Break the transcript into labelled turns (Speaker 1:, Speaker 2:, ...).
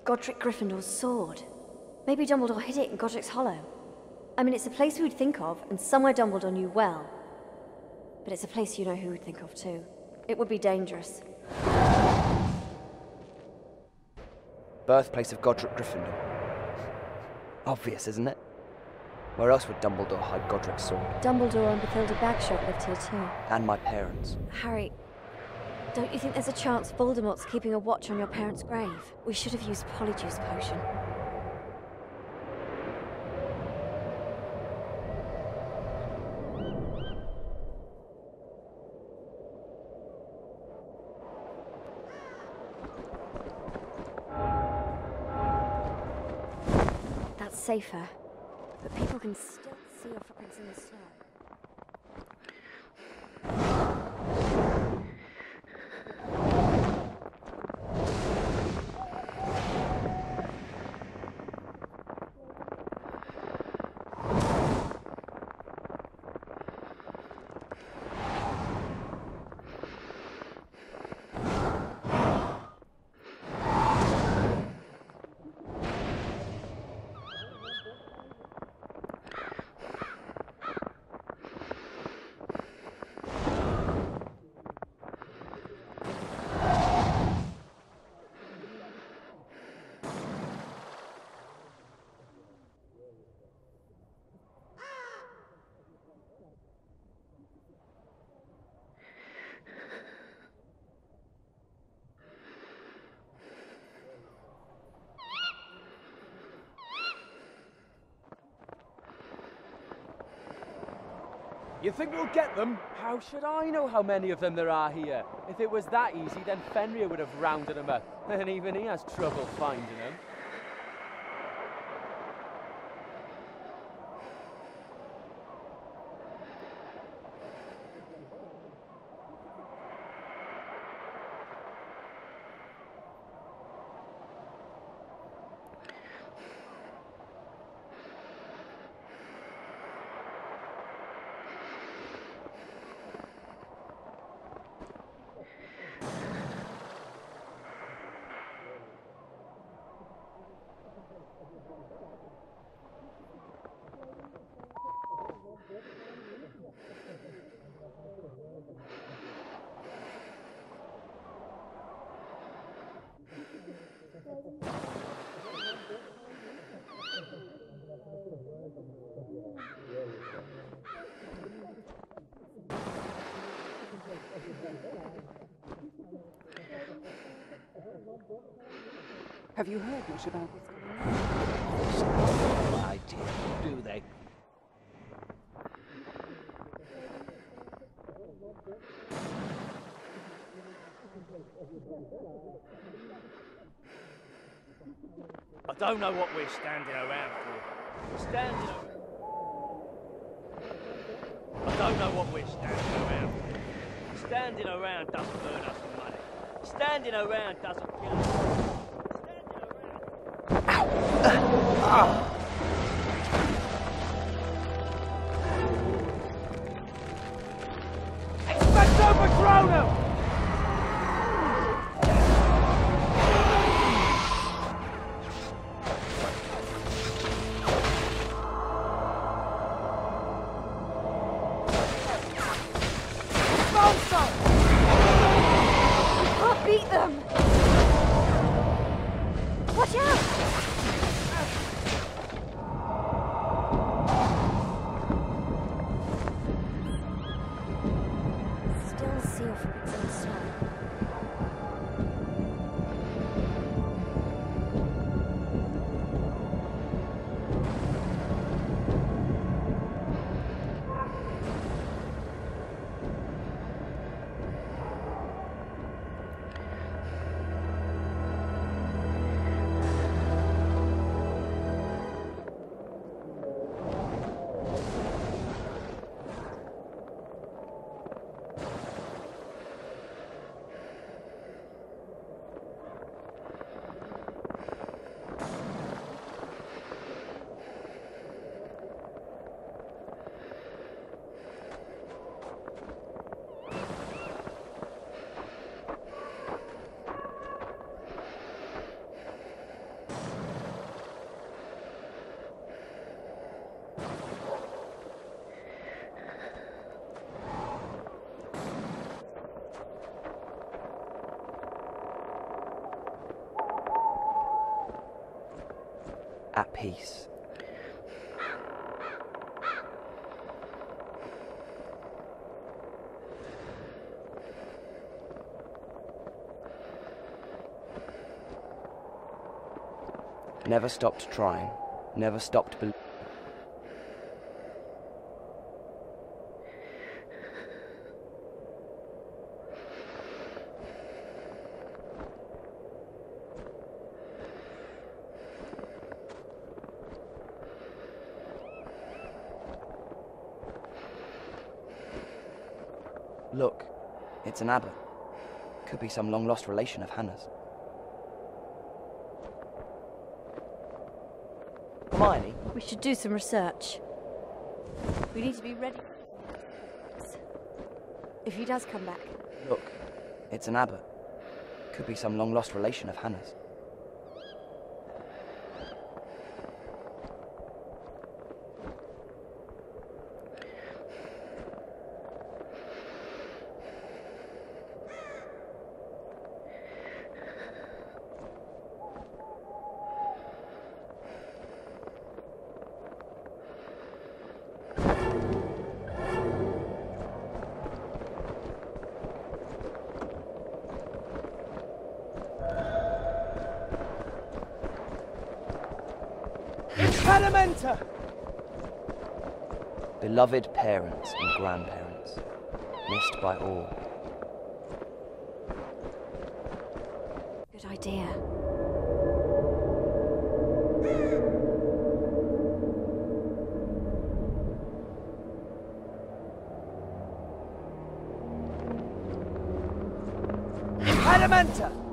Speaker 1: Godric Gryffindor's sword. Maybe Dumbledore hid it in Godric's Hollow. I mean, it's a place we would think of, and somewhere Dumbledore knew well. But it's a place you know who would think of too. It would be dangerous.
Speaker 2: Birthplace of Godric Gryffindor. Obvious, isn't it? Where else would Dumbledore hide Godric's sword?
Speaker 1: Dumbledore and Bathilda Bagshot lived here too.
Speaker 2: And my parents.
Speaker 1: Harry, don't you think there's a chance Voldemort's keeping a watch on your parents' grave? We should have used Polyjuice Potion. That's safer, but people can still see your footprints in the snow.
Speaker 3: You think we'll get them? How should I know how many of them there are here? If it was that easy, then Fenrir would have rounded them up. And even he has trouble finding them.
Speaker 4: Have you heard much about what's going on?
Speaker 5: No idea, do they?
Speaker 6: I don't know what we're standing around for. I don't know what we're standing around for. Standing around doesn't earn us money. Standing around doesn't kill us.
Speaker 3: Expecto Patronum!
Speaker 1: Can't beat them! Watch out! Still see your footprints in the snow.
Speaker 2: at peace. Never stopped trying, never stopped believing. Look, it's an abbot. Could be some long-lost relation of Hannah's. Hermione?
Speaker 1: We should do some research. We need to be ready. If he does come back.
Speaker 2: Look, it's an abbot. Could be some long-lost relation of Hannah's.
Speaker 3: Impedimenta!
Speaker 2: Beloved parents and grandparents, missed by all.
Speaker 1: Good idea.
Speaker 3: Impedimenta!